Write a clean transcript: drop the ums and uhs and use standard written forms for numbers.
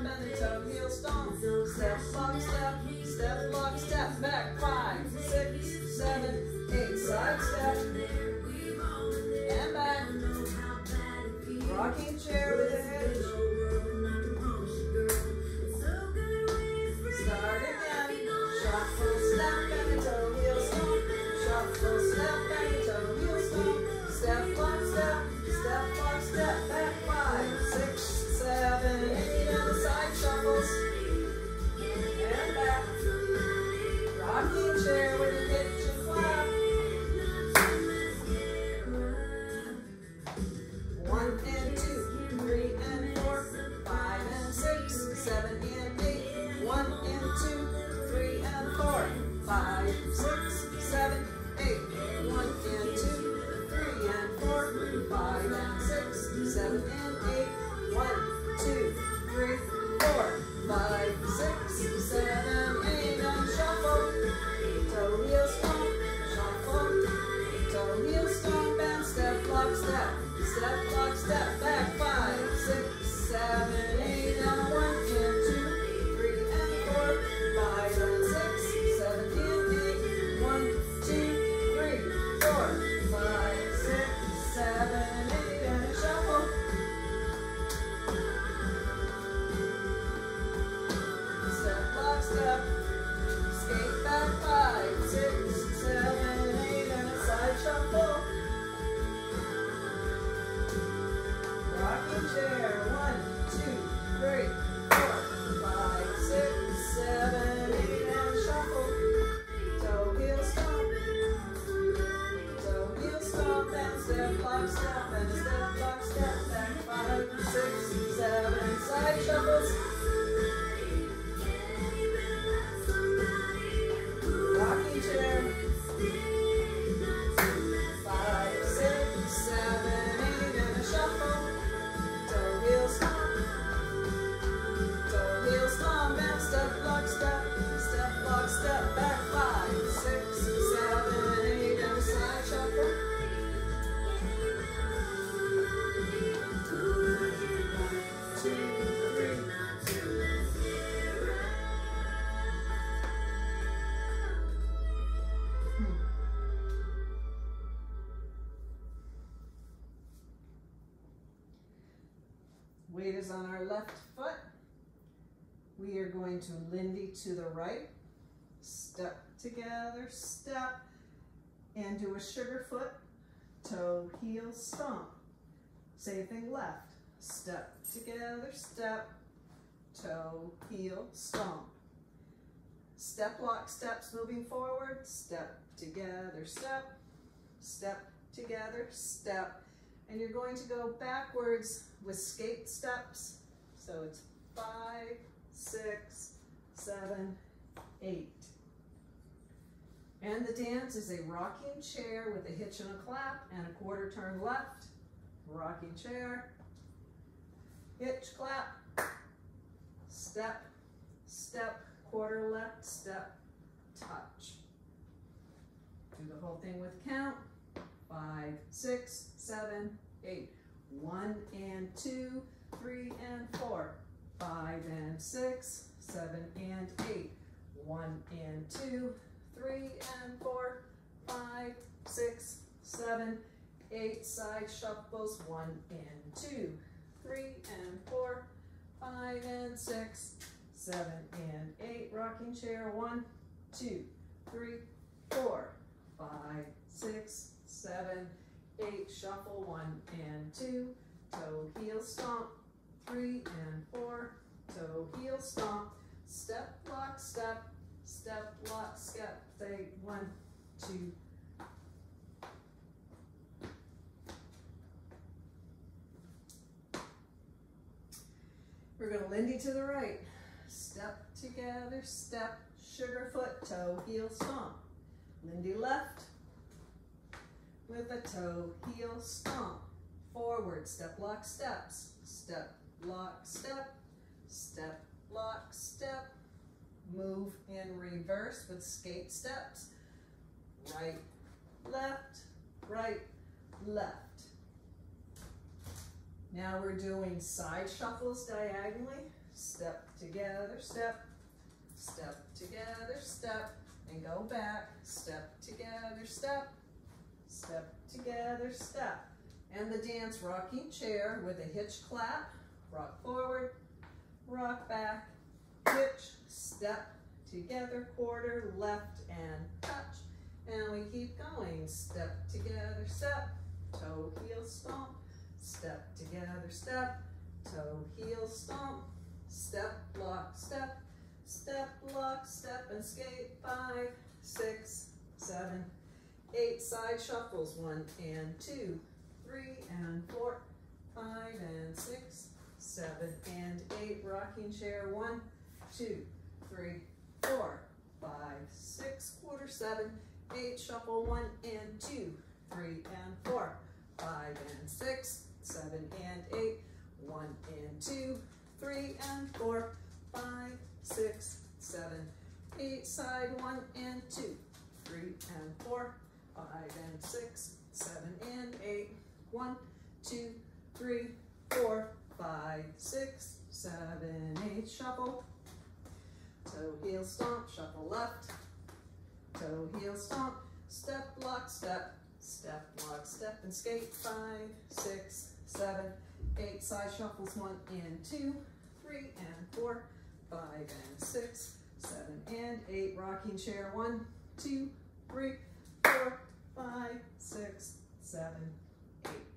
stomp, bend the toe, heel stomp. Step, lock, step, step, lock, step, back, 5, 6, 7, 8, side step, and back. Rocking chair with a hitch. Start again. Shuffle, step, bend the toe, heel stomp. Shuffle, step, bend the toe, heel stomp. Step, lock, step, back, 5, 6, 7, 8, and the side shuffles. And back. Rocking chair with a hitch and flap. 1 and 2, 3 and 4, 5 and 6, 7 and 8. 1 and 2, 3 and 4, 5, 6, 7, 8. 1 and 2, 3 and 4, 5 and 6, 7 and 8. 1, 2, 3, 4, 5, 6, 7, 8. And shuffle. Toe, heel, stomp. Shuffle. Toe, heel, stomp. And step, lock, step. Step, lock, step, back, 5, 6, 7, 8, and 1 and 2, 3 and 4, 5 and 6, 7 and 8, 1, 2, 3, 4, 5, 6, 7, 8, and a shuffle. Step, lock, step, skate back, 5, 6, 7, 8, and a side shuffle. Rocking chair, 1, 2, 3, 4, 5, 6, 7, 8, and shuffle. Toe, heel, stomp. Toe, heel, stomp, and step, lock, step, and step, lock, step, back, 5, 6, 7, side shuffles. Rocking chair. 5, 6, 7, 8, and a shuffle. Toe, heel, stomp. Toe, heel, stomp, and step, lock, step, back, 5, 6, 7, 8, and a side shuffle. 1, 2, 3. Weight is on our left foot. We are going to Lindy to the right, step together, step, and do a sugar foot, toe, heel, stomp. Same thing left, step together, step, toe, heel, stomp. Step, lock, steps moving forward, step together, step, step together, step. And you're going to go backwards with skate steps. So it's 5, 6, 7, 8. And the dance is a rocking chair with a hitch and a clap and a quarter turn left. Rocking chair, hitch, clap, step, step, quarter left, step, touch. Do the whole thing with count. 5, 6, 7, 8. 1 and 2, 3 and 4, 5 and 6, 7 and 8. 1 and 2, 3 and 4, 5, 6, 7, 8. Side shuffles. 1 and 2, 3 and 4, 5 and 6, 7 and 8. Rocking chair. 1, 2, 3, 4, 5, 6, 7, 8. Shuffle. 1 and 2. Toe, heel, stomp. 3 and 4. Toe, heel, stomp. Step, lock, step. Step, lock, step. Say 1, 2. We're going to Lindy to the right. Step together, step, sugar foot, toe, heel, stomp. Lindy left with a toe, heel, stomp. Forward, step, lock, steps. Step, lock, step. Step, lock, step. Move in reverse with skate steps. Right, left, right, left. Now we're doing side shuffles diagonally. Step together, step, step together, step, and go back. Step together, step, step together, step. And the dance rocking chair with a hitch clap. Rock forward, rock back, hitch, step together, quarter, left, and touch. And we keep going. Step together, step, toe, heel, stomp. Step together, step, toe, heel, stomp. Step, lock, step, and skate. 5, 6, 7, 8. Side shuffles. 1 and 2, 3 and 4, 5 and 6, 7 and 8. Rocking chair. 1, 2, 3, 4, 5, 6, quarter, 7, 8. Shuffle. 1 and 2, 3 and 4, 5 and 6, 7 and 8. 1 and 2, 3 and 4, 5, 6, 7, 8. Side. 1 and 2, 3 and 4, 5 and 6, 7 and 8. 1, 2, 3, 4, 5, 6, 7, 8. Shuffle. Toe, heel, stomp. Shuffle left. Toe, heel, stomp. Step, lock, step. Step, lock, step, and skate. 5, 6, 7, 8. Side shuffles. 1 and 2, 3 and 4, 5 and 6, 7 and 8. Rocking chair. 1, 2, 3, 4, 5, 6, 7, 8.